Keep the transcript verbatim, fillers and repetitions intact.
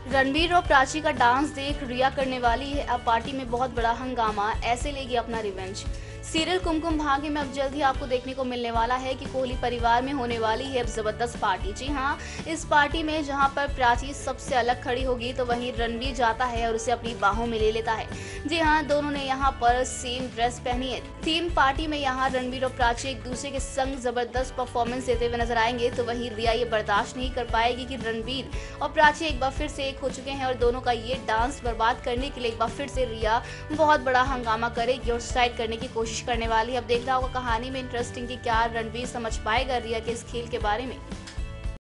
रणबीर और प्राची का डांस देख रिया करने वाली है अब पार्टी में बहुत बड़ा हंगामा, ऐसे लेगी अपना रिवेंज। सीरियल कुमकुम भाग्य में अब जल्द ही आपको देखने को मिलने वाला है कि कोहली परिवार में होने वाली है अब जबरदस्त पार्टी। जी हाँ, इस पार्टी में जहां पर प्राची सबसे अलग खड़ी होगी तो वहीं रणबीर जाता है और उसे अपनी बाहों में ले लेता है। जी हाँ, दोनों ने यहाँ पर सेम ड्रेस पहनी है। थीम पार्टी में यहाँ रणबीर और प्राची एक दूसरे के संग जबरदस्त परफॉर्मेंस देते हुए नजर आएंगे तो वहीं रिया ये बर्दाश्त नहीं कर पाएगी कि रणबीर और प्राची एक बार फिर से एक हो चुके हैं और दोनों का ये डांस बर्बाद करने के लिए एक बार फिर से रिया बहुत बड़ा हंगामा करेगी और सुसाइड करने की कोशिश करने वाली है। अब देखना होगा कहानी में इंटरेस्टिंग कि क्या रणबीर समझ पाएगा रिया के इस खेल के बारे में।